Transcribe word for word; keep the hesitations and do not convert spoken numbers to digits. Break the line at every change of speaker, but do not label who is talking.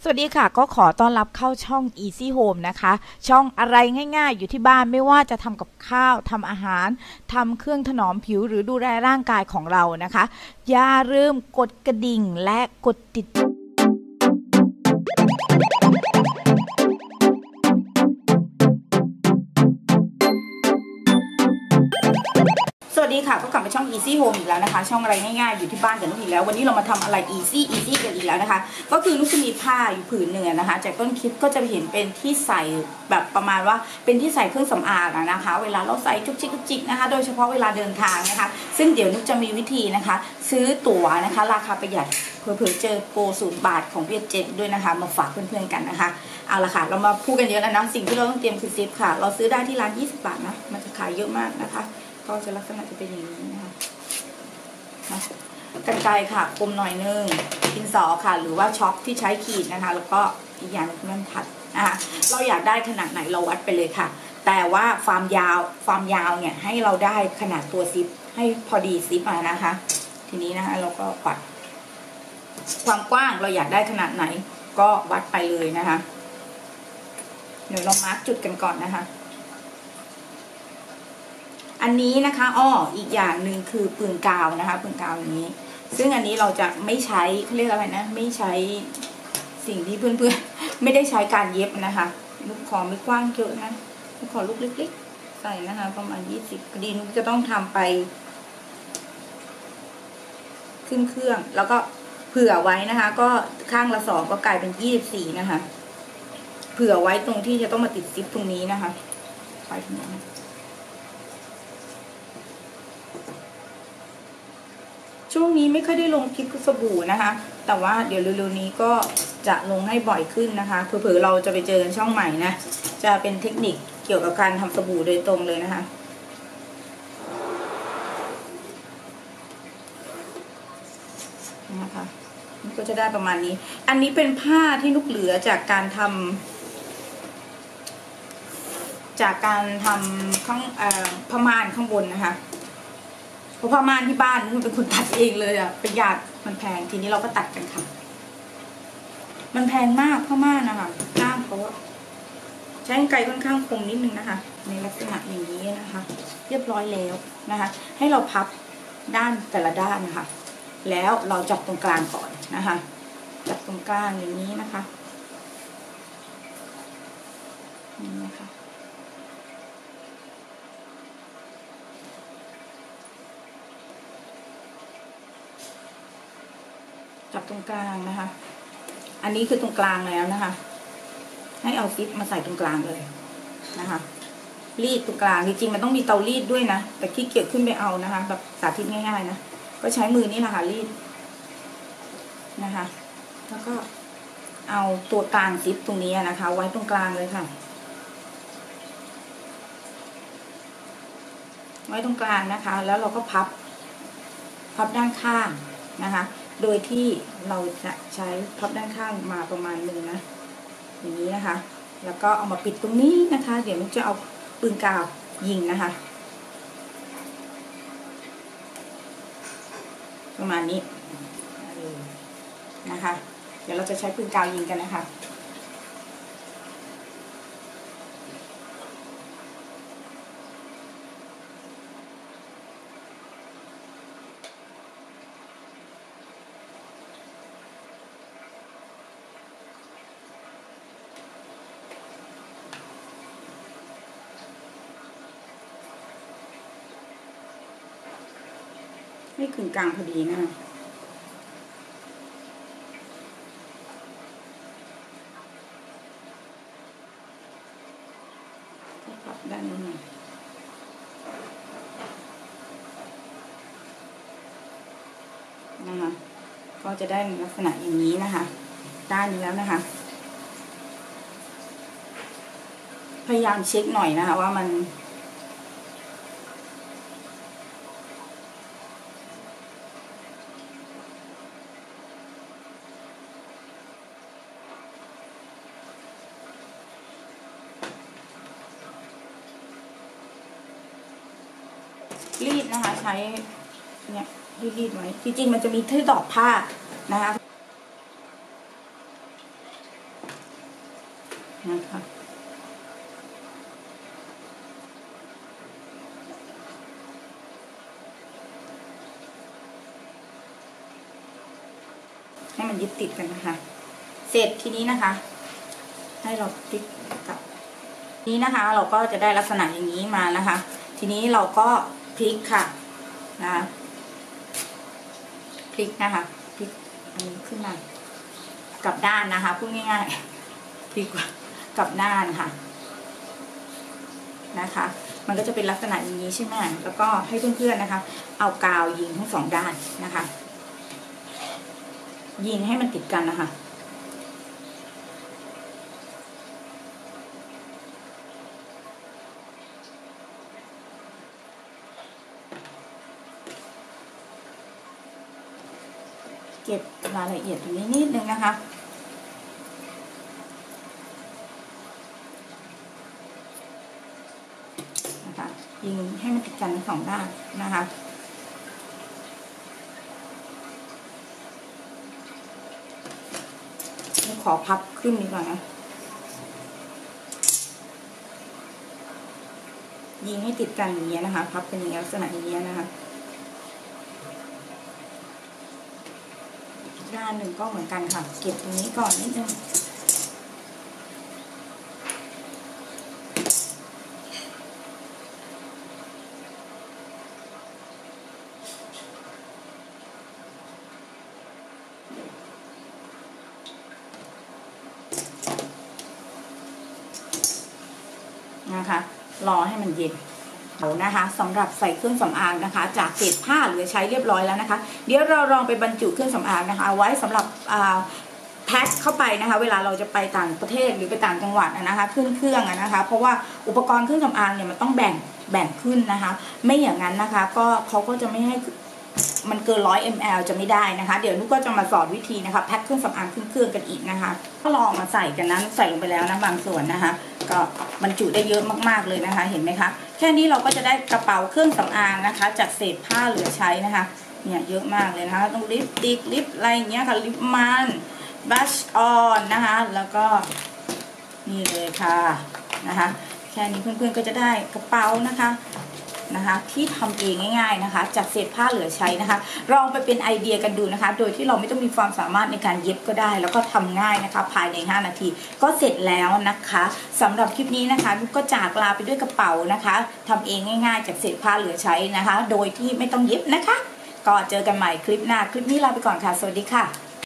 สวัสดีค่ะก็ขอต้อนรับเข้าช่อง Easy Home นะคะช่องอะไรง่ายๆอยู่ที่บ้านไม่ว่าจะทำกับข้าวทำอาหารทำเครื่องถนอมผิวหรือดูแลร่างกายของเรานะคะอย่าลืมกดกระดิ่งและกดติดสวัสดีค่ะก็กลับมาช่อง Easy Home อีกแล้วนะคะช่องอะไรง่ายๆอยู่ที่บ้านกันอีกแล้ววันนี้เรามาทำอะไร Easy Easy กันอีกแล้วนะคะก็คือลูกจะมีผ้าอยู่ผืนหนึ่งนะคะจากต้นคลิปก็จะเห็นเป็นที่ใส่แบบประมาณว่าเป็นที่ใส่เครื่องสำอางนะคะเวลาเราใส่จุกจิกจุกจิกนะคะโดยเฉพาะเวลาเดินทางนะคะซึ่งเดี๋ยวนุกจะมีวิธีนะคะซื้อตั๋วนะคะราคาประหยัดเผื่อๆเจอโปรศูนย์บาทของเวียดเจ็ตด้วยนะคะมาฝากเพื่อนๆกันนะคะเอาละค่ะเรามาพูดกันเยอะแล้วนะสิ่งที่เราต้องเตรียมคือซิปค่ะเราซื้อได้ที่ร้านยี่สิบบาทนะมันจะขายเยอะมากนะคะก็จะลักษณะจะเป็นอย่างนี้นะคะกรรไกรค่ะคมหน่อยนึงดินสอค่ะหรือว่าช็อปที่ใช้ขีดนะคะแล้วก็อีกอย่างนึงมันถัดนะคะเราอยากได้ขนาดไหนเราวัดไปเลยค่ะแต่ว่าความยาวความยาวเนี่ยให้เราได้ขนาดตัวซิปให้พอดีซิปมานะคะทีนี้นะคะเราก็วัดความกว้างเราอยากได้ขนาดไหนก็วัดไปเลยนะคะเดี๋ยวเรามาร์กจุดกันก่อนนะคะอันนี้นะคะอ้ออีกอย่างหนึ่งคือปืนกาวนะคะปืนกาวอย่างนี้ซึ่งอันนี้เราจะไม่ใช้เขาเรียกอะไรนะไม่ใช้สิ่งที่เพื่อนๆไม่ได้ใช้การเย็บนะคะลูกคอไม่กว้างเยอะนะลูกคอลูกเล็กๆใส่นะคะประมาณยี่สิบพอดีนุกจะต้องทำไปขึ้นเครื่องแล้วก็เผื่อไว้นะคะก็ข้างละสองก็กลายเป็นยี่สิบสี่นะคะเผื่อไว้ตรงที่จะต้องมาติดซิปตรงนี้นะคะไปตรงนี้ช่วงนี้ไม่ค่อยได้ลงคลิปสบู่นะคะแต่ว่าเดี๋ยวเร็วๆนี้ก็จะลงให้บ่อยขึ้นนะคะเผื่อๆเราจะไปเจอกันช่องใหม่นะจะเป็นเทคนิคเกี่ยวกับการทำสบู่โดยตรงเลยนะคะนะคะมันก็จะได้ประมาณนี้อันนี้เป็นผ้าที่ลูกเหลือจากการทำจากการทำข้างเอ่อผ้าม่านข้างบนนะคะเพราะผ้าม่านที่บ้านมันเป็นคนตัดเองเลยอ่ะประหยัดมันแพงทีนี้เราก็ตัดกันค่ะมันแพงมากผ้าม่านนะคะก้ามเขาใช้กรรไกรค่อนข้างคมนิดนึงนะคะในลักษณะอย่างนี้นะคะเรียบร้อยแล้วนะคะให้เราพับด้านแต่ละด้านนะคะแล้วเราจับตรงกลางก่อนนะคะจับตรงกลางอย่างนี้นะคะนี่นะคะจับตรงกลางนะคะอันนี้คือตรงกลางแล้วนะคะให้เอาซิปมาใส่ตรงกลางเลยนะคะรีดตรงกลางจริงๆมันต้องมีเตารีดด้วยนะแต่ขี้เกียจขึ้นไปเอานะคะแบบสาธิตง่ายๆนะก็ใช้มือนี่แหละค่ะรีดนะคะแล้วก็เอาตัวกลางซิปตรงนี้นะคะไว้ตรงกลางเลยค่ะไว้ตรงกลางนะคะแล้วเราก็พับพับด้านข้างนะคะโดยที่เราจะใช้พับด้านข้างมาประมาณนึงนะอย่างนี้นะคะแล้วก็เอามาปิดตรงนี้นะคะเดี๋ยวนุ๊กจะเอาปืนกาวยิงนะคะประมาณนี้นะคะเดี๋ยวเราจะใช้ปืนกาวยิงกันนะคะไม่ขึงกลางพอดีนะคะพับด้านนี้นะคะก็จะได้ลักษณะอย่างนี้นะคะด้านนี้แล้วนะคะพยายามเช็คหน่อยนะคะว่ามันรีดนะคะใช้เนี่ยรีดไว้จริงๆมันจะมีที่ดอกผ้านะคะนะคะให้มันยึดติดกันนะคะเสร็จทีนี้นะคะให้เราพลิกกับนี้นะคะเราก็จะได้ลักษณะอย่างนี้มานะคะทีนี้เราก็พลิกค่ะนะพลิกนะคะพลิกอันนี้ขึ้นมากลับด้านนะคะพูดง่ายๆพลิกกลับด้านค่ะนะคะมันก็จะเป็นลักษณะอย่างนี้ใช่ไหมแล้วก็ให้เพื่อนๆนะคะเอากาวยิงทั้งสองด้านนะคะยิงให้มันติดกันนะคะเก็บรายละเอียดตรงนี้นิดนึงนะคะนะคะยิงให้มันติดกันทั้งสองด้านนะคะขอพับขึ้นดีกว่านะยิงให้ติดกันอย่างเงี้ยนะคะพับเป็นอย่างลักษณะอย่างเงี้ยนะคะด้านหนึ่งก็เหมือนกันค่ะเก็บตรงนี้ก่อนนิดนึงนะคะรอให้มันเย็นเอานะคะสำหรับใส่เครื่องสำอางนะคะจากเศษผ้าเหลือใช้เรียบร้อยแล้วนะคะเดี๋ยวเราลองไปบรรจุเครื่องสำอางนะคะเอาไว้สำหรับแพ็คเข้าไปนะคะเวลาเราจะไปต่างประเทศหรือไปต่างจังหวัดนะคะขึ้นเครื่องนะคะเพราะว่าอุปกรณ์เครื่องสำอางเนี่ยมันต้องแบ่งแบ่งขึ้นนะคะไม่อย่างนั้นนะคะก็เขาก็จะไม่ให้มันเกินร้อยมลจะไม่ได้นะคะเดี๋ยวนุกก็จะมาสอนวิธีนะคะแพ็คเครื่องสำอางขึ้นเครื่องกันอีกนะคะก็ลองมาใส่กันนะใส่ลงไปแล้วนะบางส่วนนะคะก็บรรจุได้เยอะมากๆเลยนะคะเห็นไหมคะแค่นี้เราก็จะได้กระเป๋าเครื่องสำอางนะคะจากเศษผ้าเหลือใช้นะคะเนี่ยเยอะมากเลยนะคะต้องลิปสติกลิปอะไรอย่างเงี้ยค่ะลิปมันบัชออนนะคะแล้วก็นี่เลยค่ะนะคะแค่นี้เพื่อนๆก็จะได้กระเป๋านะคะนะคะที่ทำเองง่ายๆนะคะจากเศษผ้าเหลือใช้นะคะลองไปเป็นไอเดียกันดูนะคะโดยที่เราไม่ต้องมีความสามารถในการเย็บก็ได้แล้วก็ทำง่ายนะคะภายในห้านาทีก็เสร็จแล้วนะคะสำหรับคลิปนี้นะคะนุกก็จากลาไปด้วยกระเป๋านะคะทำเองง่ายๆจากเศษผ้าเหลือใช้นะคะโดยที่ไม่ต้องเย็บนะคะก็เจอกันใหม่คลิปหน้าคลิปนี้ลาไปก่อนค่ะสวัสดีค่ะ